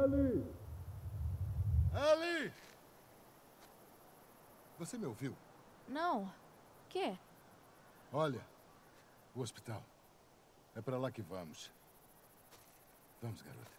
Ellie! Ellie! Você me ouviu? Não. O quê? Olha, o hospital. É pra lá que vamos. Vamos, garota.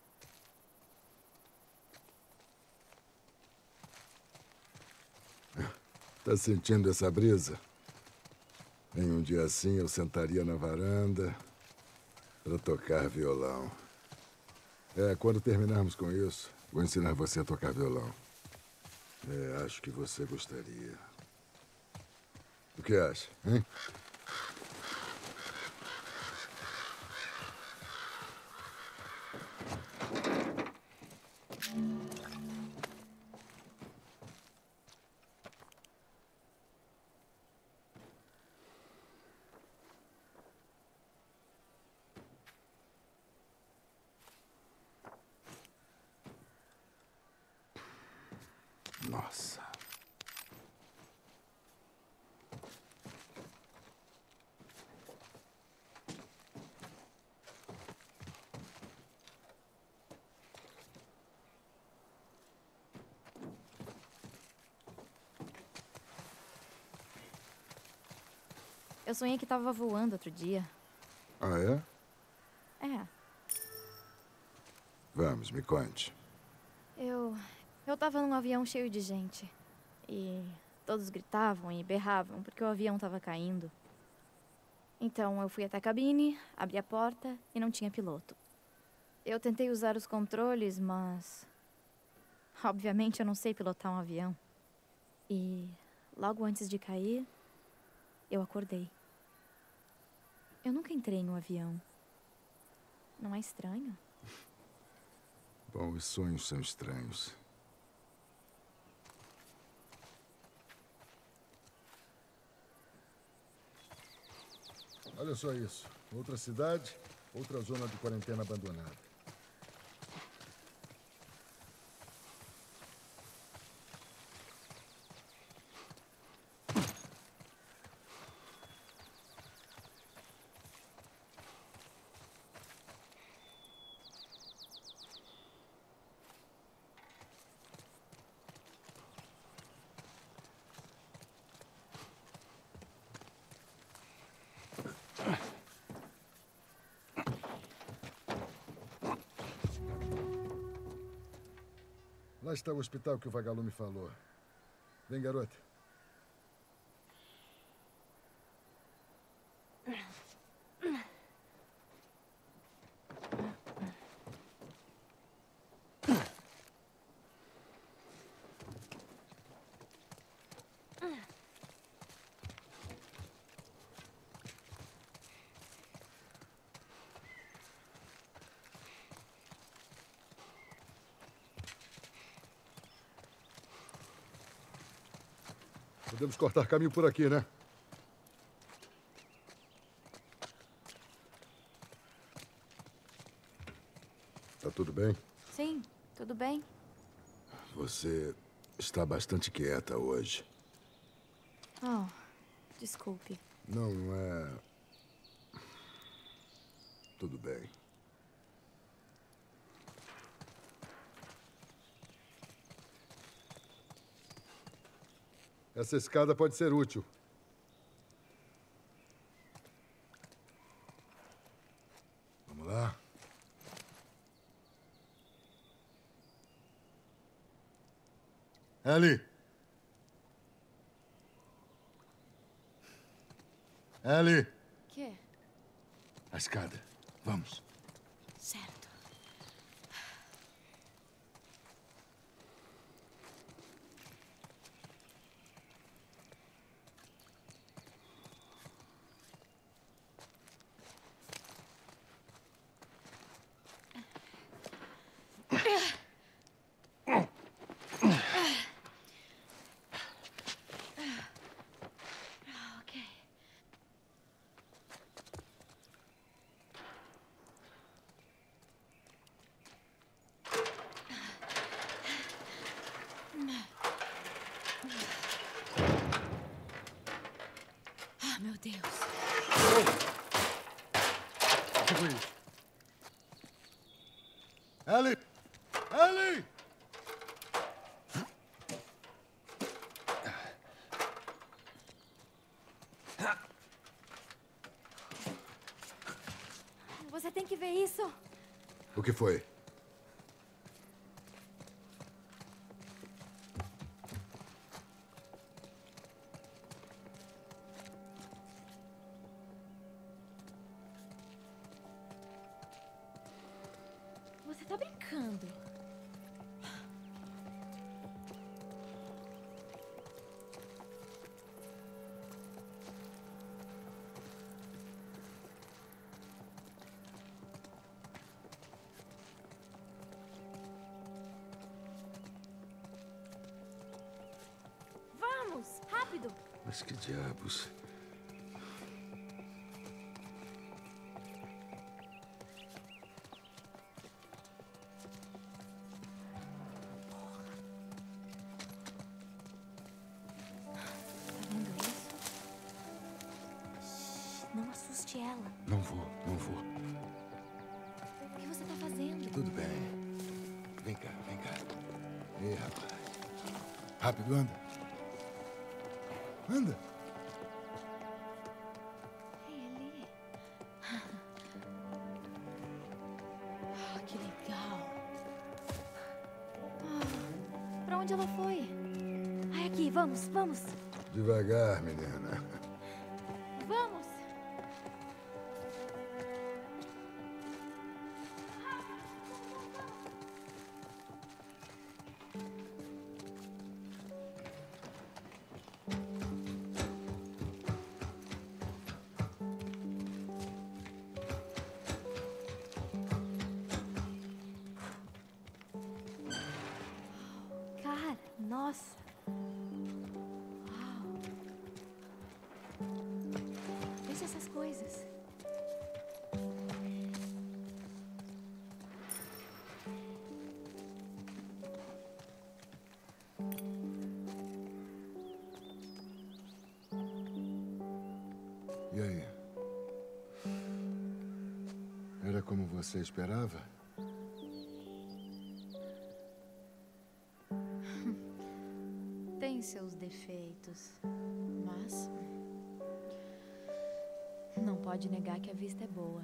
Tá sentindo essa brisa? Em um dia assim, eu sentaria na varanda para tocar violão. Quando terminarmos com isso, vou ensinar você a tocar violão. Acho que você gostaria. O que acha, hein? Nossa. Eu sonhei que tava voando outro dia. Ah, é? É. Vamos, me conte. Eu tava num avião cheio de gente. E todos gritavam e berravam porque o avião tava caindo. Então eu fui até a cabine, abri a porta e não tinha piloto. Eu tentei usar os controles, mas... obviamente eu não sei pilotar um avião. E logo antes de cair, eu acordei. Eu nunca entrei em um avião. Não é estranho? Bom, os sonhos são estranhos. Olha só isso. Outra cidade, outra zona de quarentena abandonada. Lá está o hospital que o vagalume falou. Vem, garota. Podemos cortar caminho por aqui, né? Tá tudo bem? Sim, tudo bem. Você está bastante quieta hoje. Oh, desculpe. Não, não é... Tudo bem. Essa escada pode ser útil. Vamos lá. Ellie! Ellie! Quê? A escada. Vamos. Certo. Ok. Ah, meu Deus. O que foi isso? Ellie! que foi? Você tá brincando? Vamos, rápido! Mas que diabos? Tá vendo isso? Shhh, não assuste ela. Não vou, não vou. O que você tá fazendo? Tudo bem. Vem cá, vem cá. Ei, rapaz. Rápido, anda. Anda. Ei, ali. Ah, que legal. Ah, pra onde ela foi? Ai, aqui, vamos, vamos. Devagar, menina. Vamos. Cara, nossa. Uau. Veja essas coisas. E aí? Era como você esperava? Tem seus defeitos, mas não pode negar que a vista é boa.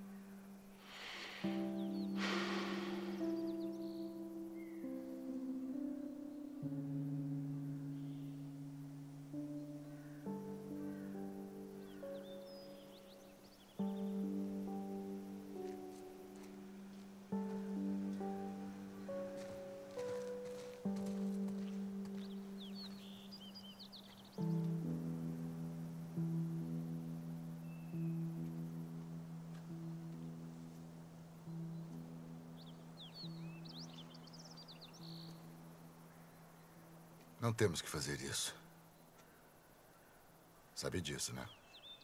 Não temos que fazer isso. Sabe disso, né?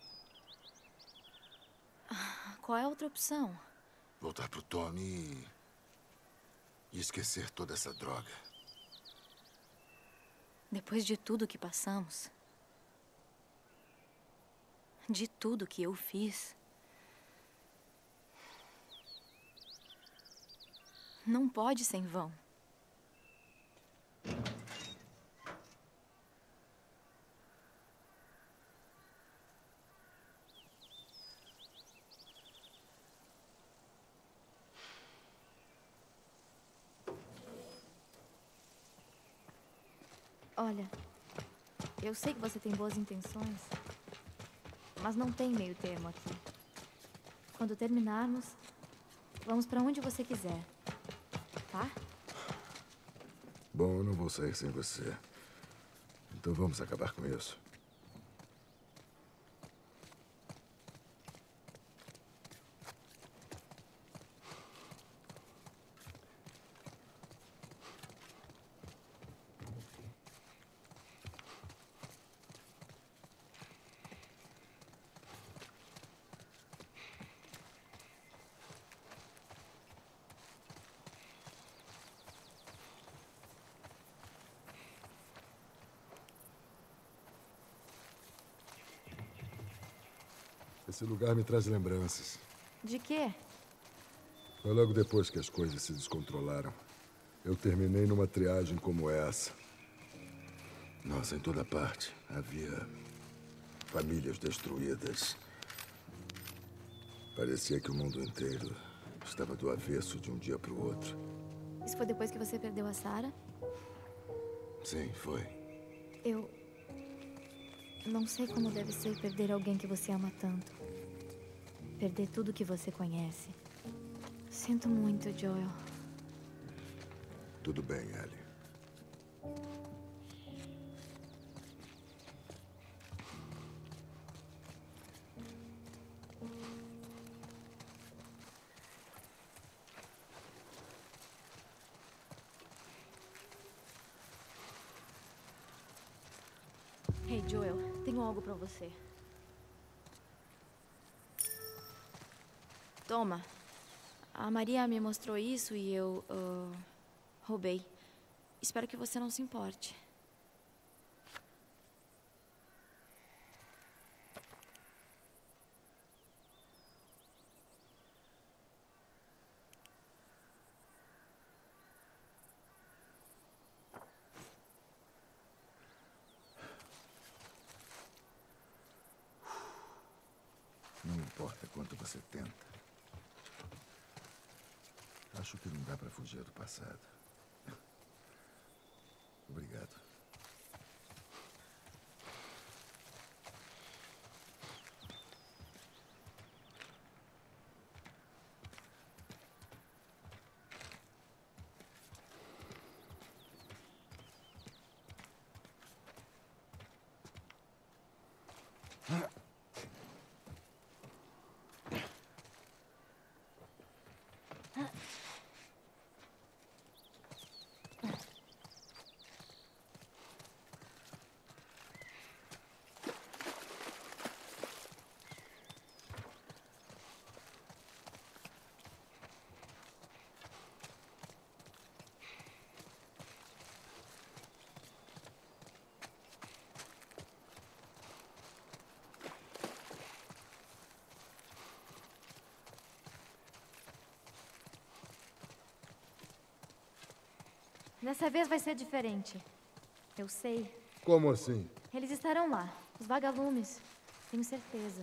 Qual é a outra opção? Voltar pro Tommy e esquecer toda essa droga. Depois de tudo que passamos, de tudo que eu fiz, não pode ser em vão. Olha, eu sei que você tem boas intenções, mas não tem meio termo aqui. Quando terminarmos, vamos pra onde você quiser, tá? Bom, eu não vou sair sem você. Então vamos acabar com isso. Esse lugar me traz lembranças. De quê? Foi logo depois que as coisas se descontrolaram. Eu terminei numa triagem como essa. Nossa, em toda parte havia famílias destruídas. Parecia que o mundo inteiro Estava do avesso de um dia para o outro. Isso foi depois que você perdeu a Sarah? Sim, foi. Eu não sei como deve ser perder alguém que você ama tanto. Perder tudo que você conhece. Sinto muito, Joel. Tudo bem, Ellie. Hey, Joel, tenho algo pra você. Toma. A Maria me mostrou isso e eu roubei. Espero que você não se importe. Não importa quanto você tenta. Acho que não dá para fugir do passado. Obrigado. Dessa vez vai ser diferente. Eu sei. Como assim? Eles estarão lá. Os vagalumes. Tenho certeza.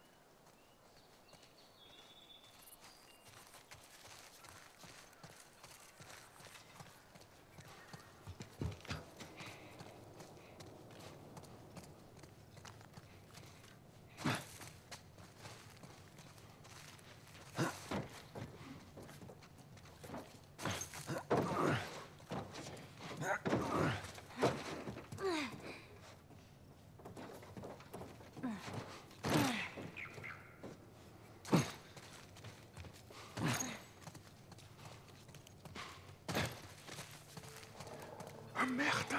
A merda!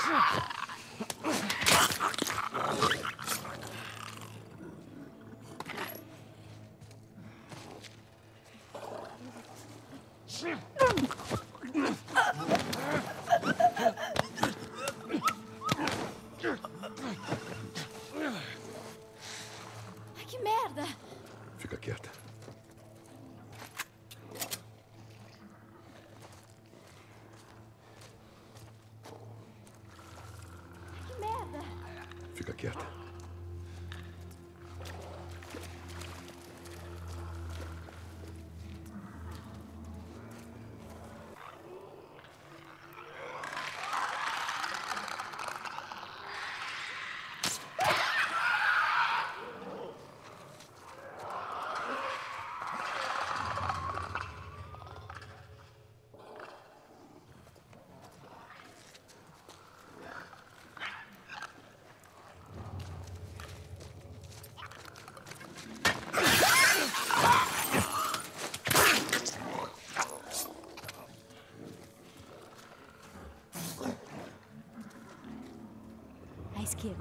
Ai, que merda! Fica quieta. Que merda! Fica quieta. À esquerda.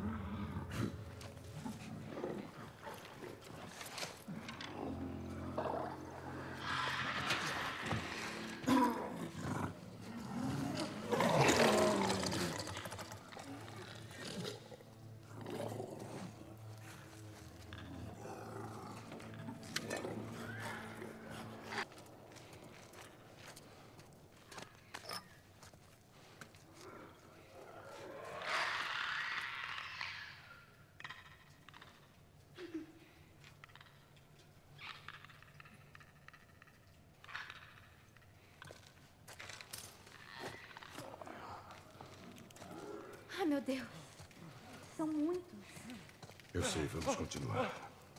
Ai, meu Deus. São muitos. Eu sei, vamos continuar.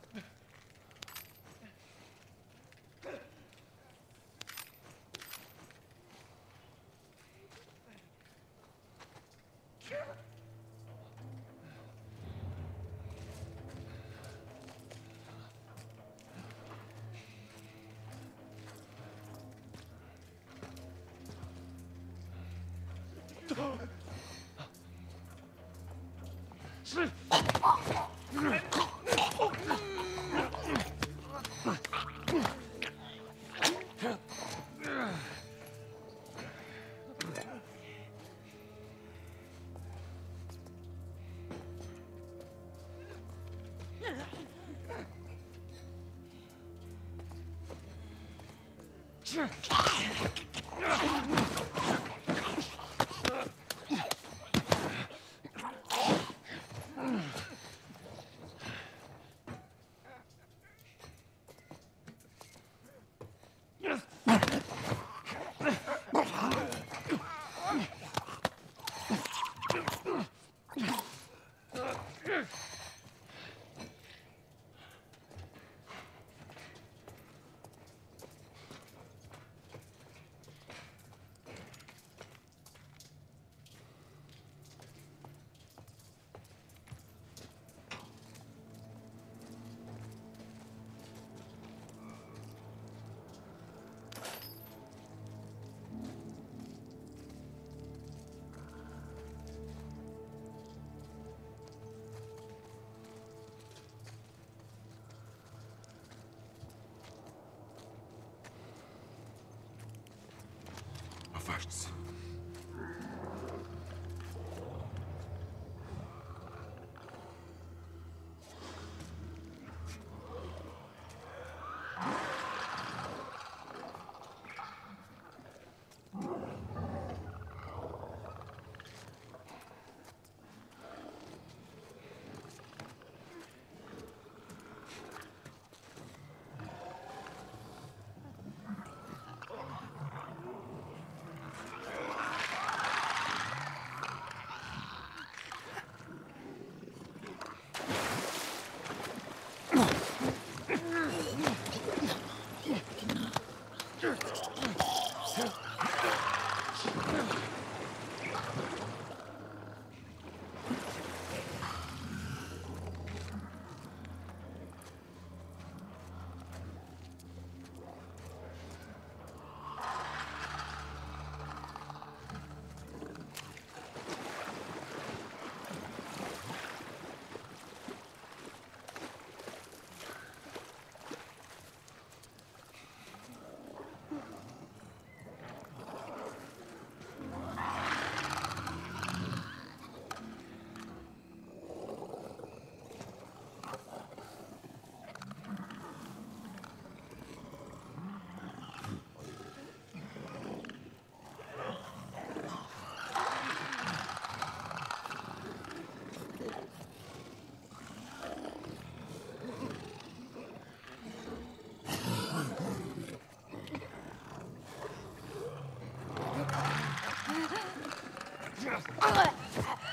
Afaste-se.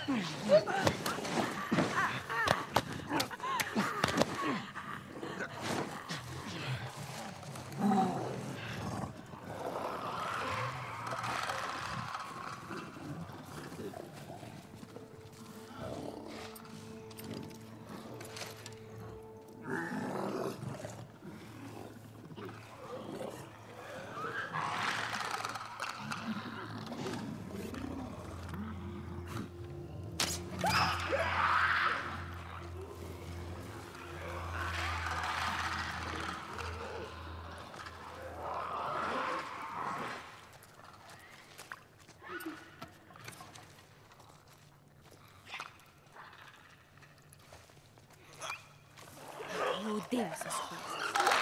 Eu odeio essas coisas.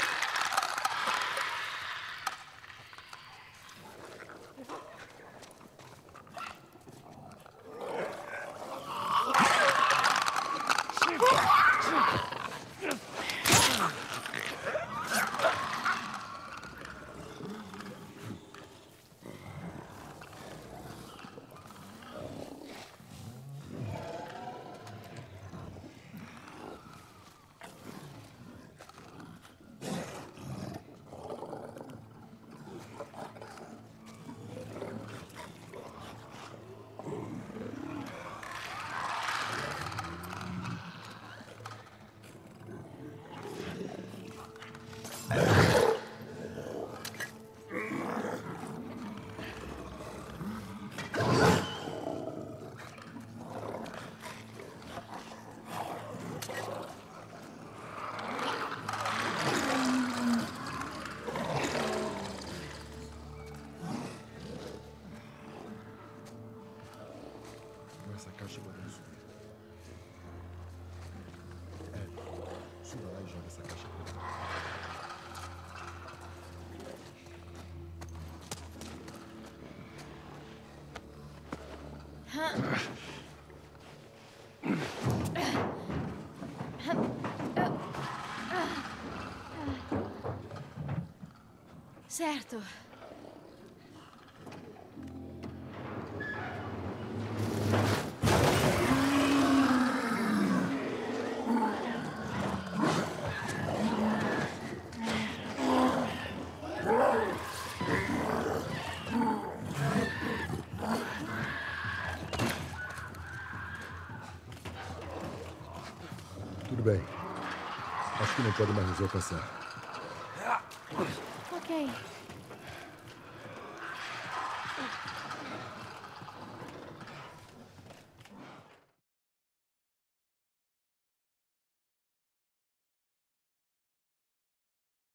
Essa caixa vai subir. Suba lá e joga essa caixa pra lá. Certo. Tudo bem. Acho que não pode mais nos alcançar. Ok.